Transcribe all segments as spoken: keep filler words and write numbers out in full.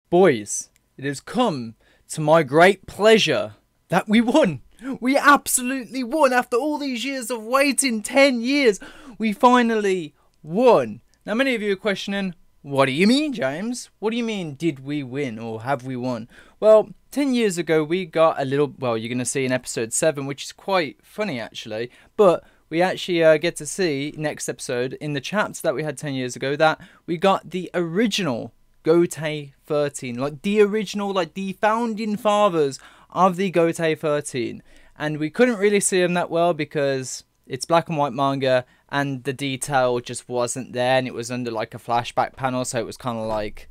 Boys, it has come to my great pleasure that we won. We absolutely won after all these years of waiting, ten years. We finally won. Now, many of you are questioning, what do you mean, James? What do you mean, did we win or have we won? Well, ten years ago, we got a little, well, you're going to see in episode seven, which is quite funny, actually. But we actually uh, get to see next episode in the chapter that we had ten years ago that we got the original Gotei thirteen, like the original, like the founding fathers of the Gotei thirteen. And we couldn't really see them that well because it's black and white manga and the detail just wasn't there, and it was under like a flashback panel, so it was kind of like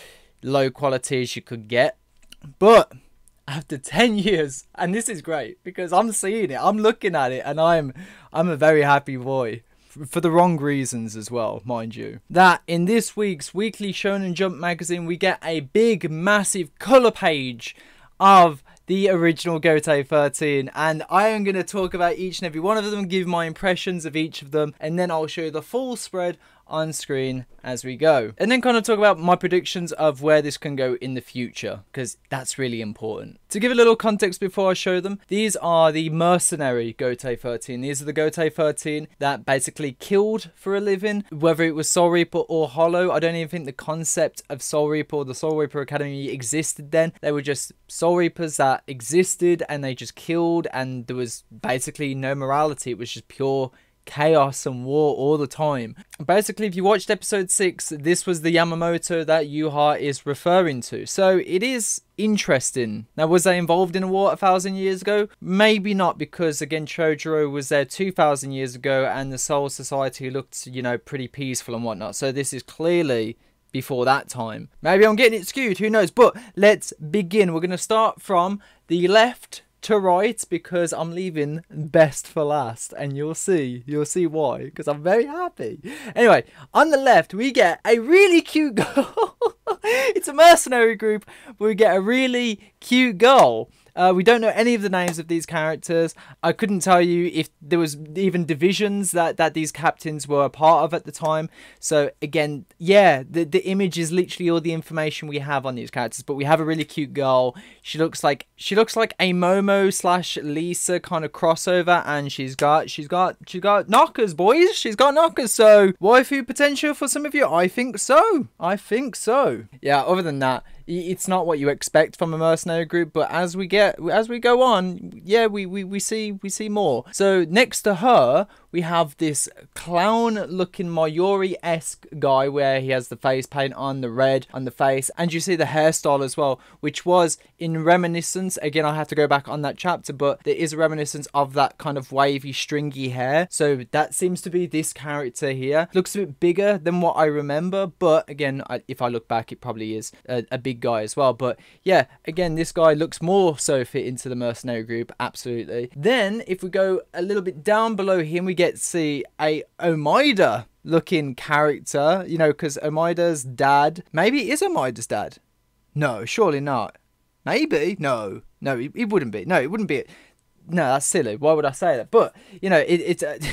low quality as you could get. But after ten years, and this is great because I'm seeing it, I'm looking at it, and I'm I'm a very happy boy. For the wrong reasons as well, mind you. That in this week's weekly Shonen Jump magazine, we get a big, massive colour page of the original Gotei thirteen. And I am going to talk about each and every one of them, give my impressions of each of them, and then I'll show you the full spread on screen as we go. And then kind of talk about my predictions of where this can go in the future, because that's really important. To give a little context before I show them, these are the mercenary Gotei thirteen. These are the Gotei thirteen that basically killed for a living, whether it was Soul Reaper or Hollow. I don't even think the concept of Soul Reaper or the Soul Reaper Academy existed then. They were just Soul Reapers that existed and they just killed, and there was basically no morality. It was just pure chaos and war all the time. Basically, if you watched episode six, this was the Yamamoto that Yuha is referring to. So it is interesting. Now, was they involved in a war a thousand years ago? Maybe not, because again, Chojuro was there two thousand years ago and the Soul Society looked, you know, pretty peaceful and whatnot. So this is clearly before that time. Maybe I'm getting it skewed, who knows? But let's begin. We're going to start from the left to right because I'm leaving best for last, and you'll see you'll see why, because I'm very happy. Anyway, on the left we get a really cute girl. It's a mercenary group, but we get a really cute girl. Uh, we don't know any of the names of these characters. I couldn't tell you if there was even divisions that, that these captains were a part of at the time. So again, yeah, the, the image is literally all the information we have on these characters. But we have a really cute girl. She looks like she looks like a Momo slash Lisa kind of crossover, and she's got she's got she's got knockers, boys. She's got knockers. So waifu potential for some of you? I think so. I think so. Yeah. Other than that, it's not what you expect from a mercenary group, but as we get as we go on, yeah, we we, we see we see more. So next to her we have this clown looking Mayuri-esque guy where he has the face paint on, the red on the face, and you see the hairstyle as well, which was in reminiscence, again I have to go back on that chapter, but there is a reminiscence of that kind of wavy stringy hair. So that seems to be this character here. Looks a bit bigger than what I remember, but again, I, if I look back, it probably is a, a big guy as well. But yeah, again, this guy looks more so fit into the mercenary group, absolutely. Then if we go a little bit down below him, we get to see a Omaida looking character, you know, because Omaida's dad, maybe it is Omaida's dad. No, surely not. Maybe. No, no, it, it wouldn't be. No, it wouldn't be. No, that's silly. Why would I say that? But, you know, it, it's, uh,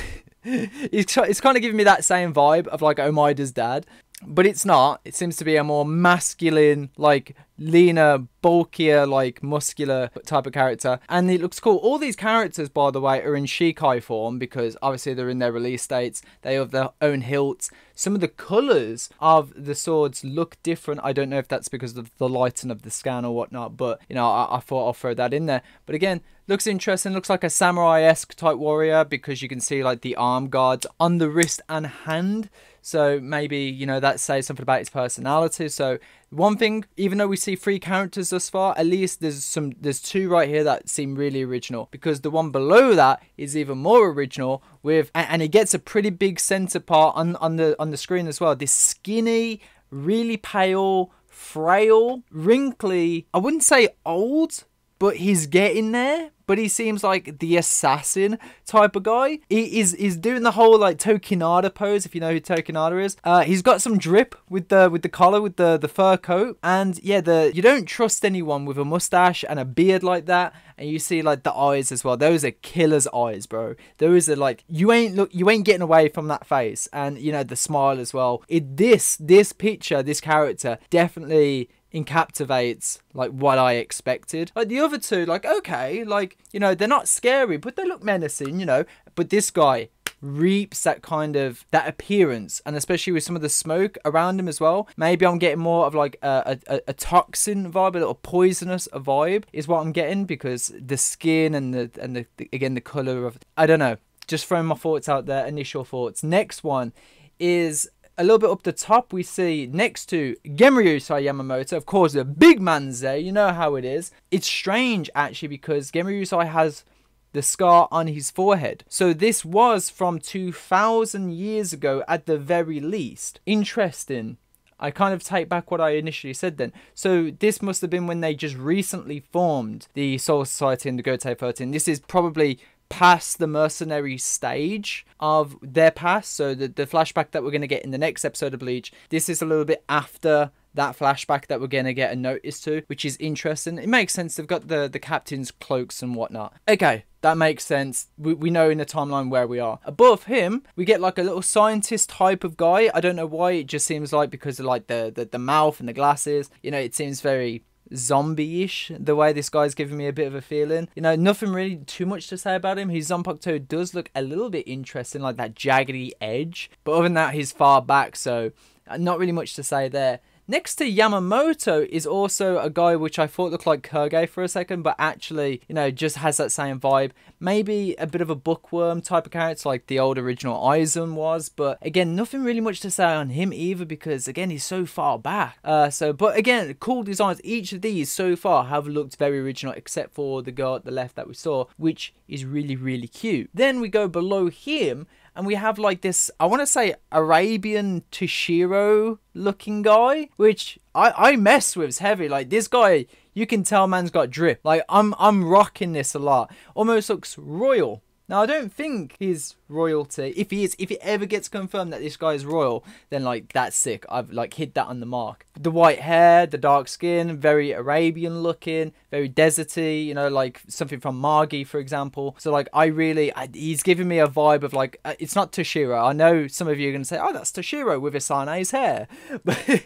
it's, it's kind of giving me that same vibe of like Omaida's dad. But it's not. It seems to be a more masculine, like leaner, bulkier, like muscular type of character. And it looks cool. All these characters, by the way, are in Shikai form because obviously they're in their release dates. They have their own hilts. Some of the colours of the swords look different. I don't know if that's because of the lighting of the scan or whatnot. But, you know, I, I thought I'll throw that in there. But again, looks interesting. Looks like a samurai-esque type warrior because you can see like the arm guards on the wrist and hand. So maybe, you know, that says something about his personality. So one thing, even though we see three characters thus far, at least there's some, there's two right here that seem really original, because the one below that is even more original with, and it gets a pretty big center part on, on the, on the screen as well. This skinny, really pale, frail, wrinkly, I wouldn't say old, but he's getting there. But he seems like the assassin type of guy. He is is doing the whole like Tokinada pose, if you know who Tokinada is. Uh, he's got some drip with the with the collar, with the the fur coat, and yeah, the you don't trust anyone with a mustache and a beard like that. And you see like the eyes as well. Those are killer's eyes, bro. Those are like you ain't look you ain't getting away from that face, and you know the smile as well. It this this picture, this character definitely encapsulates like what I expected. Like the other two, like okay, like you know, they're not scary, but they look menacing, you know. But this guy reaps that kind of that appearance, and especially with some of the smoke around him as well. Maybe I'm getting more of like a, a, a toxin vibe, a little poisonous vibe is what I'm getting, because the skin and the and the, the again the color of, I don't know, just throwing my thoughts out there, initial thoughts. Next one is a little bit up the top. We see next to Genryusai Yamamoto, of course, the big man's there. You know how it is. It's strange actually, because Genryusai has the scar on his forehead. So this was from two thousand years ago at the very least. Interesting. I kind of take back what I initially said then. So this must have been when they just recently formed the Soul Society and the Gotei thirteen. This is probably past the mercenary stage of their past. So the, the flashback that we're going to get in the next episode of Bleach, this is a little bit after that flashback that we're going to get a notice to, which is interesting. It makes sense. They've got the, the captain's cloaks and whatnot. Okay, that makes sense. We, we know in the timeline where we are. Above him, we get like a little scientist type of guy. I don't know why. It just seems like because of like the, the, the mouth and the glasses. You know, it seems very zombie-ish, the way this guy's giving me a bit of a feeling. You know, nothing really too much to say about him. His Zanpakuto does look a little bit interesting, like that jaggedy edge. But other than that, he's far back, so not really much to say there. Next to Yamamoto is also a guy which I thought looked like Kurge for a second, but actually, you know, just has that same vibe. Maybe a bit of a bookworm type of character like the old original Aizen was, but again, nothing really much to say on him either, because again, he's so far back. Uh, so, but again, cool designs. Each of these so far have looked very original, except for the girl at the left that we saw, which is really, really cute. Then we go below him, and we have like this, I want to say Arabian Toshiro looking guy, which I, I mess with heavy. Like this guy, you can tell man's got drip. Like I'm, I'm rocking this a lot. Almost looks royal. Now, I don't think he's royalty. If he is, if it ever gets confirmed that this guy is royal, then like that's sick. I've like hit that on the mark. The white hair, the dark skin, very Arabian looking, very deserty, you know, like something from Margi, for example. So like I really, I, he's giving me a vibe of like, uh, it's not Toshiro. I know some of you are going to say, oh, that's Toshiro with Isane's hair. But,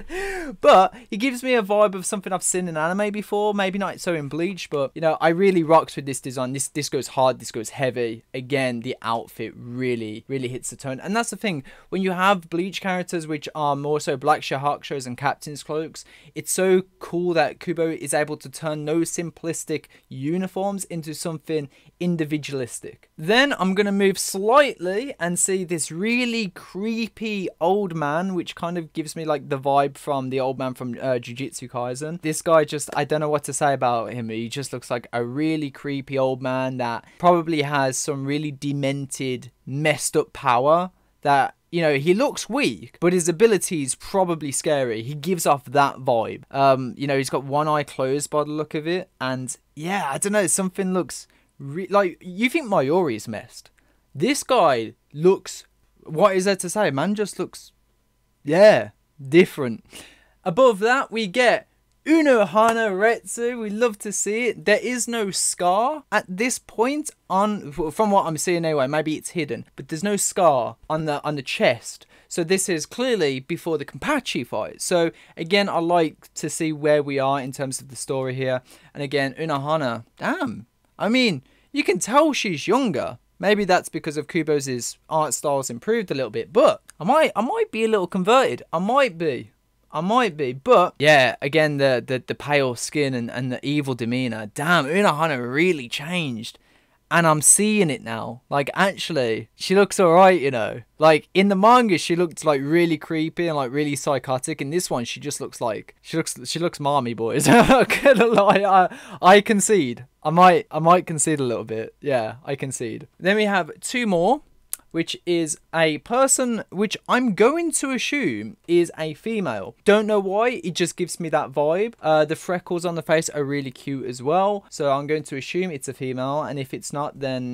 but he gives me a vibe of something I've seen in anime before. Maybe not so in Bleach, but you know, I really rocked with this design. This, this goes hard, this goes heavy. Again, the outfit really, really hits the tone. And that's the thing, when you have Bleach characters which are more so Black Shahakshos and Captain's Cloaks, it's so cool that Kubo is able to turn those simplistic uniforms into something individualistic. Then I'm going to move slightly and see this really creepy old man, which kind of gives me like the vibe from the old man from uh, Jujutsu Kaisen. This guy just, I don't know what to say about him. He just looks like a really creepy old man that probably has some really demented, messed up power that, you know, he looks weak, but his ability is probably scary. He gives off that vibe. Um, you know, he's got one eye closed by the look of it. And yeah, I don't know, something looks re like, you think Mayuri's messed. This guy looks, what is there to say? Man just looks, yeah, different. Above that, we get Unohana Retsu. We love to see it. There is no scar at this point on, from what I'm seeing anyway. Maybe it's hidden, but there's no scar on the on the chest. So this is clearly before the Kenpachi fight. So again, I like to see where we are in terms of the story here. And again, Unohana, damn. I mean, you can tell she's younger. Maybe that's because of Kubo's art style's improved a little bit, but I might I might be a little converted. I might be. I might be, but yeah, again, the the, the pale skin and, and the evil demeanor. Damn, Unohana really changed. And I'm seeing it now. Like, actually, she looks alright, you know. Like, in the manga, she looked, like, really creepy and, like, really psychotic. In this one, she just looks like... She looks she looks marmy, boys. I'm not gonna lie. I, I concede. I might, I might concede a little bit. Yeah, I concede. Then we have two more, which is a person which I'm going to assume is a female. Don't know why, it just gives me that vibe. Uh, the freckles on the face are really cute as well, so I'm going to assume it's a female, and if it's not, then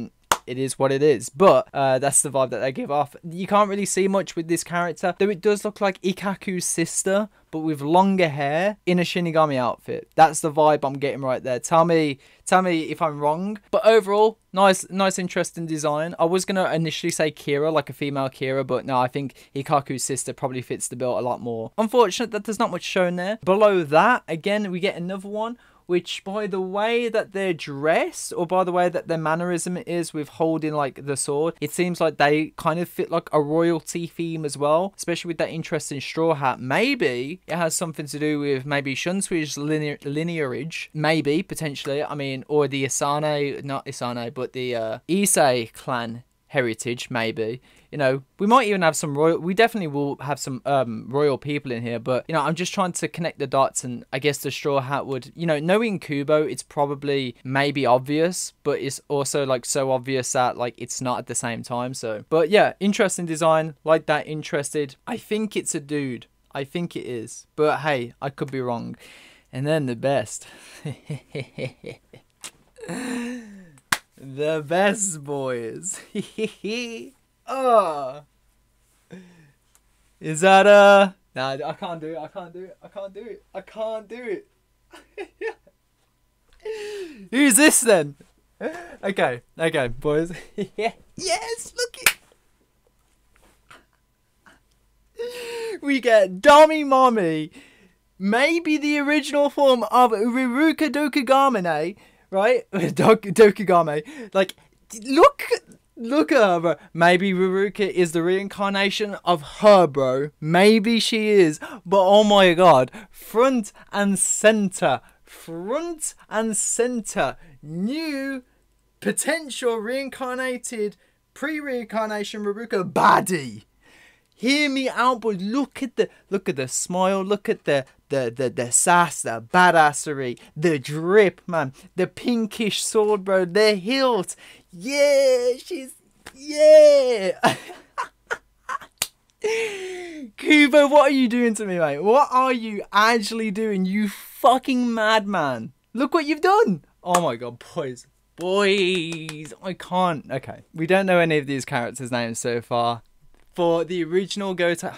it is what it is. But uh, that's the vibe that they give off. You can't really see much with this character, though it does look like Ikaku's sister, but with longer hair in a Shinigami outfit. That's the vibe I'm getting right there. Tell me, tell me if I'm wrong. But overall, nice, nice, interesting design. I was gonna initially say Kira, like a female Kira, but no, I think Ikaku's sister probably fits the bill a lot more. Unfortunate that there's not much shown there. Below that, again, we get another one, which by the way that they're dressed, or by the way that their mannerism is with holding like the sword, it seems like they kind of fit like a royalty theme as well, especially with that interesting straw hat. Maybe it has something to do with maybe Shunsui's linear lineage, maybe, potentially. I mean, or the Asane, not Asane, but the uh, Issei clan heritage, maybe. You know, we might even have some royal, we definitely will have some um, royal people in here, but, you know, I'm just trying to connect the dots, and I guess the straw hat would, you know, knowing Kubo, it's probably maybe obvious, but it's also, like, so obvious that, like, it's not at the same time, so. But, yeah, interesting design, like that, interested. I think it's a dude. I think it is. But, hey, I could be wrong. And then the best. The best, boys. Oh, is that uh? Nah, I can't do it. I can't do it. I can't do it. I can't do it. Who's this then? Okay, okay, boys. Yeah. Yes, look it. We get Dami Mommy, maybe the original form of Ruruka Dokugamane, right? Dok Dokugame. Like, look. Look at her, bro. Maybe Ruruka is the reincarnation of her, bro. Maybe she is. But oh my god. Front and center. Front and center. New potential reincarnated pre-reincarnation Ruruka baddie. Hear me out, boy. Look at the look at the smile. Look at the the the the sass, the badassery, the drip, man. The pinkish sword, bro. The hilt. Yeah, she's yeah. Kubo, what are you doing to me, mate? What are you actually doing, you fucking madman? Look what you've done. Oh my god, boys. Boys, I can't. Okay, we don't know any of these characters' names so far. For the original Gotei,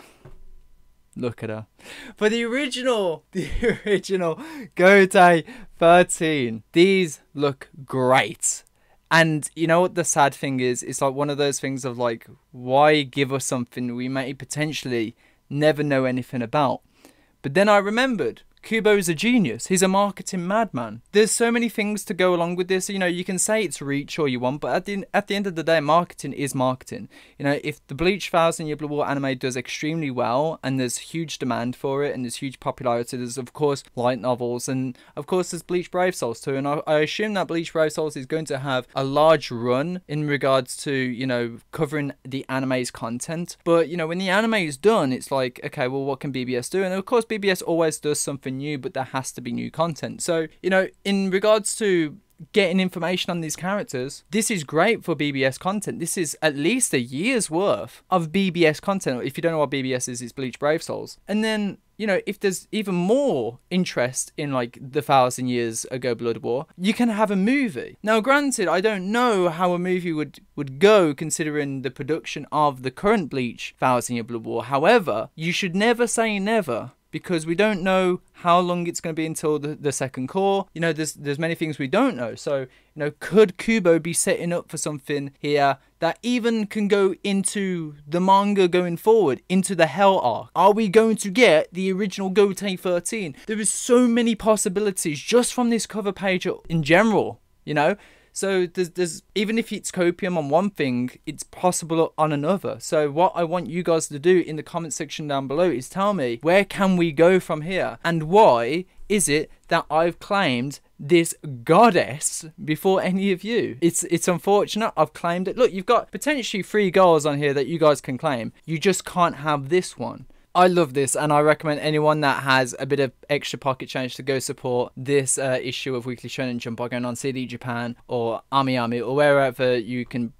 look at her. For the original, the original Gotei thirteen, these look great. And you know what the sad thing is? It's like one of those things of like, why give us something we may potentially never know anything about? But then I remembered, Kubo's a genius. He's a marketing madman. There's so many things to go along with this. You know, you can say it's reach all you want, but at the at the end of the day, marketing is marketing. You know, if the Bleach Thousand Year Blood War anime does extremely well, and there's huge demand for it, and there's huge popularity, there's of course light novels, and of course there's Bleach Brave Souls too. And I, I assume that Bleach Brave Souls is going to have a large run in regards to, you know, covering the anime's content. But you know, when the anime is done, it's like, okay, well, what can B B S do? And of course, B B S always does something new, but there has to be new content. So, you know, in regards to getting information on these characters, this is great for B B S content. This is at least a year's worth of B B S content. If you don't know what B B S is, it's Bleach Brave Souls. And then, you know, if there's even more interest in like the thousand years ago Blood War, you can have a movie. Now, granted, I don't know how a movie would would go considering the production of the current Bleach Thousand Year Blood War. However, you should never say never, because we don't know how long it's going to be until the, the second core. You know, there's there's many things we don't know. So, you know, could Kubo be setting up for something here that even can go into the manga going forward, into the Hell arc? Are we going to get the original Gotei thirteen? There is so many possibilities just from this cover page in general, you know? So there's, there's even if it's copium on one thing, it's possible on another. So what I want you guys to do in the comment section down below is tell me, where can we go from here? And why is it that I've claimed this goddess before any of you? It's it's unfortunate. I've claimed it. Look, you've got potentially three girls on here that you guys can claim. You just can't have this one. I love this, and I recommend anyone that has a bit of extra pocket change to go support this uh, issue of Weekly Shonen Jump by going on C D Japan or Ami Ami or wherever you can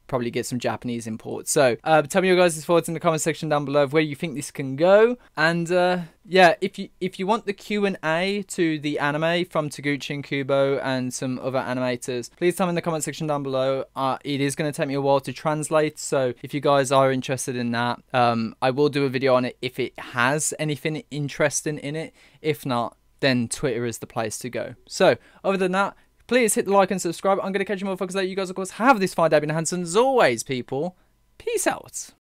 probably get some Japanese imports. So uh, tell me your guys' thoughts in the comment section down below of where you think this can go. And uh, yeah, if you if you want the Q and A to the anime from Taguchi and Kubo and some other animators, please tell me in the comment section down below. Uh, it is going to take me a while to translate, so if you guys are interested in that, um, I will do a video on it if it has anything interesting in it. If not, then Twitter is the place to go. So other than that, please hit the like and subscribe. I'm going to catch you motherfuckers later. You guys, of course, have this fine day. I've been Hanson. As always, people, peace out.